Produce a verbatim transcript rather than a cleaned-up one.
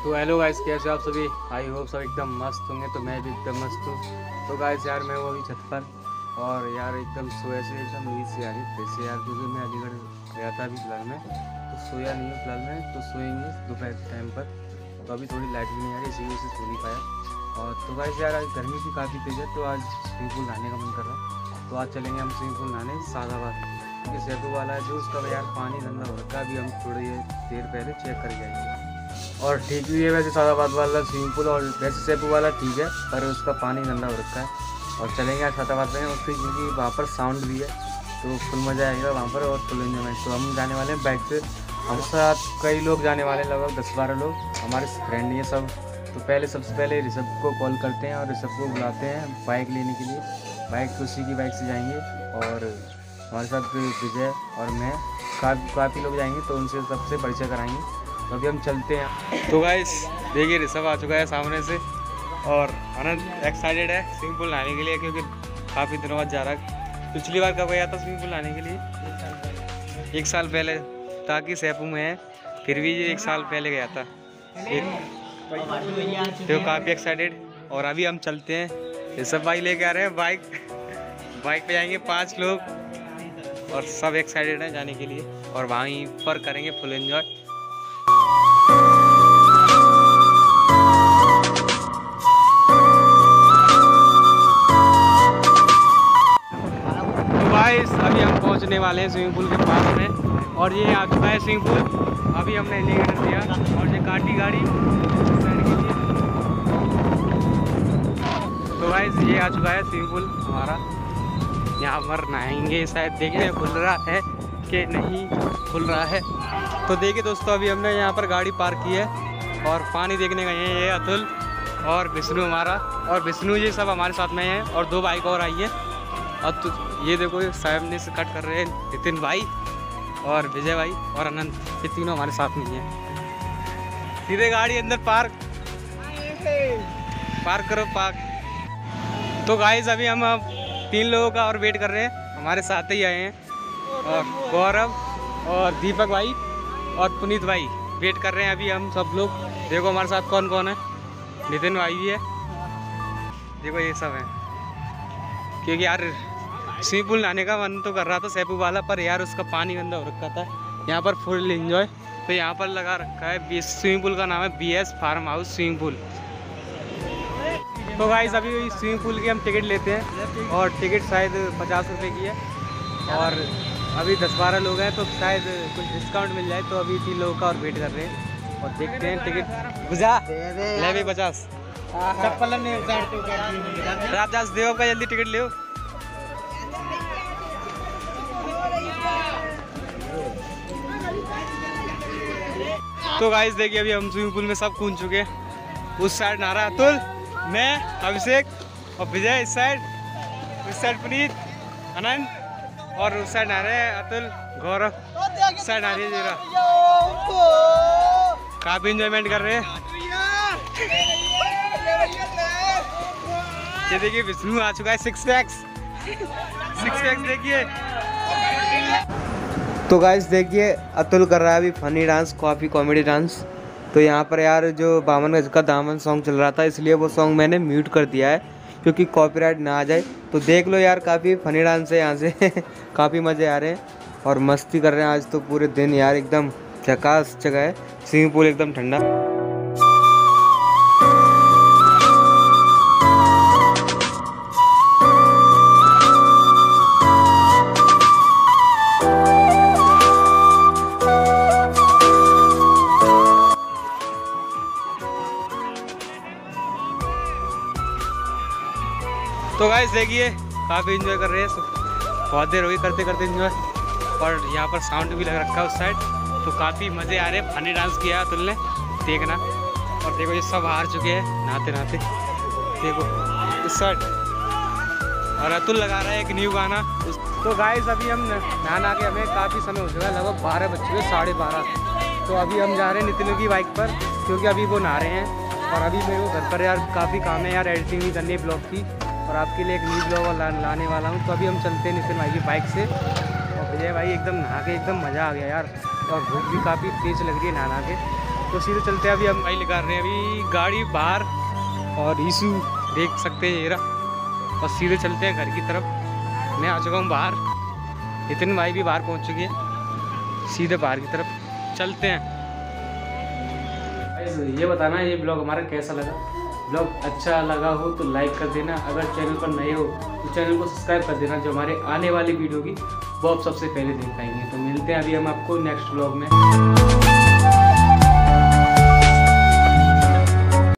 तो hello guys, कैसे आप सभी? आई होप सब एकदम मस्त होंगे। तो मैं भी एकदम मस्त हूँ। तो गाइस यार मैं हूँ अभी छत पर और यार एकदम सोया से एकदम नींद से आ रही जैसे यार, क्योंकि मैं अलीगढ़ गया था अभी फिलहाल में, तो सोया नहीं हूँ फिलहाल में। तो सोएंगे दोपहर के टाइम पर। तो अभी थोड़ी लाइट भी नहीं आ रही, इसी वजह से सो नहीं पाया। और तो गाइस यार आज गर्मी भी काफ़ी तेज़ है, तो आज स्विमिंग पूल नहाने का मन कर रहा है। तो आज चलेंगे हम स्विमिंग पूल नहाने सादाबाद, क्योंकि सैपू वाला है जो उसका यार पानी गंदा हो रखा है। अभी हम थोड़ी देर पहले चेक कर जाएंगे और ठीक भी है वैसे सादाबाद वाला स्विमिंग पूल, और वैसे सैपू वाला ठीक है पर उसका पानी गंदा हो रखा है। और चलेंगे आज सादाबाद में, और फिर क्योंकि वहाँ पर साउंड भी है तो फुल मज़ा आएगा वहाँ पर और फुल एंजॉयमेंट। तो हम जाने वाले हैं बाइक से, हम साथ कई लोग जाने वाले हैं, लगभग दस बारह लोग हमारे फ्रेंड ये सब। तो पहले सबसे पहले ऋषभ को कॉल करते हैं और ऋषभ को बुलाते हैं बाइक लेने के लिए। बाइक तो उसी की बाइक से जाएंगे और हमारे साथ विजय और मैं काफ़ी काफ़ी लोग जाएंगे, तो उनसे सबसे परिचय कराएंगे। तो अभी हम चलते हैं। तो गाइस देखिए ऋषभ आ चुका है सामने से और आनंद एक्साइटेड है स्विमिंग पूल नहाने के लिए, क्योंकि काफ़ी दिनों बाद जा रहा है। पिछली बार कब गया था स्विमिंग पूल नहाने के लिए? एक साल पहले, ताकि सैपू में है फिर भी ये एक साल पहले गया था एक। तो काफ़ी एक्साइटेड। और अभी हम चलते हैं, ऋषभ भाई लेके आ रहे हैं बाइक, बाइक पे जाएंगे पाँच लोग और सब एक्साइटेड हैं जाने के लिए, और वहीं पर करेंगे फुल एंजॉय। अभी हम पहुंचने वाले हैं स्विमिंग पूल के पास में, और ये आ चुका है स्विमिंग पूल। अभी हमने इंडिकेटर दिया और ये काटी गाड़ी के लिए। तो गाइस ये आ चुका है स्विमिंग पूल हमारा, यहाँ पर नहाएंगे। शायद देखते हैं खुल रहा है कि नहीं खुल रहा है। तो देखिए दोस्तों, अभी हमने यहाँ पर गाड़ी पार्क की है और पानी देखने गए हैं। ये अतुल और विष्णु हमारा, और विष्णु ये सब हमारे साथ में हैं, और दो बाइक और आई हैं। अब तो ये देखो सामने से कट कर रहे हैं नितिन भाई और विजय भाई और अनंत, ये तीनों हमारे साथ में हैं। सीधे गाड़ी अंदर पार्क पार्क करो पार्क। तो गाइस अभी हम अब तीन लोगों का और वेट कर रहे हैं, हमारे साथ ही आए हैं, और गौरव और दीपक भाई और पुनीत भाई वेट कर रहे हैं अभी हम सब लोग। देखो हमारे साथ कौन कौन है, नितिन भाई भी है, देखो ये सब है। क्योंकि यार स्विमिंग पूल नहाने का मन तो कर रहा था सैपू वाला, पर यार उसका पानी गंदा हो रखा था। यहाँ पर फुल एंजॉय, तो यहाँ पर लगा रखा है स्विमिंग पूल का नाम है B S farm house swimming pool. तो गाइस अभी स्विमिंग पूल की हम टिकट लेते हैं, और टिकट शायद पचास रुपये की है, और अभी दस बारह लोग हैं तो शायद कुछ डिस्काउंट मिल जाए। तो अभी तीन लोगों का और वेट कर रहे हैं, और देखते हैं टिकट बुझा ले भी पचास रामदास देव का, जल्दी टिकट ले। तो गाइस देखिए अभी हम स्विमिंग पूल में सब कूद चुके हैं। उस साइड नहा रहा अतुल, मैं, अभिषेक और विजय इस साइड, उस साइड पुनीत, आनंद, और उस साइड नहा रहे हैं अतुल, गौरव, उस साइड नहा रही है जीरा। काफी इंजॉयमेंट कर रहे हैं। ये देखिए विष्णु आ चुका है, सिक्स पैक्स सिक्स पैक्स देखिए। तो गाइस देखिए अतुल कर रहा है अभी फनी डांस, काफ़ी कॉमेडी डांस। तो यहाँ पर यार जो बावन गज का दामन सॉन्ग चल रहा था, इसलिए वो सॉन्ग मैंने म्यूट कर दिया है क्योंकि कॉपीराइट ना आ जाए। तो देख लो यार, काफ़ी फनी डांस है यहाँ से काफ़ी मज़े आ रहे हैं और मस्ती कर रहे हैं आज तो पूरे दिन यार। एकदम झकास जगह है, स्विमिंग पूल एकदम ठंडा। तो गाइस देखिए काफ़ी इन्जॉय कर रहे हैं, बहुत देर हो गई करते करते इन्जॉय, और यहाँ पर साउंड भी लग रखा है उस साइड। तो काफ़ी मज़े आ रहे हैं, फनी डांस किया है अतुल ने, देखना। और देखो ये सब हार चुके हैं नहाते नहाते, देखो इस साइड, और अतुल लगा रहा है एक न्यू गाना। तो गाइस अभी हम नहा नहा के हमें काफ़ी समय हो चुका है, लगभग बारह बज चुके, साढ़े बारह। तो अभी हम जा रहे हैं नितिन की बाइक पर, क्योंकि अभी वो नहा रहे हैं। और अभी मेरे को घर पर यार काफ़ी काम है यार, एडिटिंग भी करनी है ब्लॉग की, और आपके लिए एक न्यू ब्लॉग ला, लाने वाला हूँ। तो अभी हम चलते हैं नितिन भाई की बाइक से, और विजय भाई एकदम नहा के एकदम मज़ा आ गया यार, और भूख भी काफ़ी तेज़ लग रही है नहा नहा के। तो सीधे चलते हैं। अभी हम गाड़ी लगा रहे हैं, अभी गाड़ी बाहर और ईशू देख सकते हैं ये रहा। और सीधे चलते हैं घर की तरफ। मैं आ चुका हूँ बाहर, नितिन भाई भी बाहर पहुँच चुकी है। सीधे बाहर की तरफ चलते हैं। ये बताना ये ब्लॉग हमारा कैसा लगा। ब्लॉग अच्छा लगा हो तो लाइक कर देना, अगर चैनल पर नए हो तो चैनल को सब्सक्राइब कर देना। जो हमारे आने वाली वीडियो की वो आप सबसे पहले देख पाएंगे। तो मिलते हैं अभी हम आपको नेक्स्ट ब्लॉग में।